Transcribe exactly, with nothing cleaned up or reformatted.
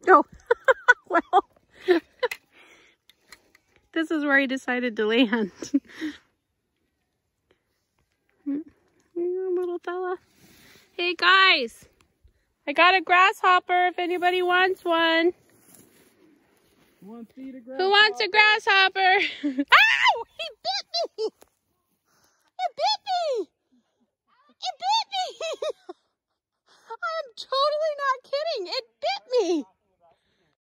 Oh, well, this is where he decided to land. Little fella. Hey guys, I got a grasshopper if anybody wants one. Want to feed a grasshopper? Who wants a grasshopper? Ah!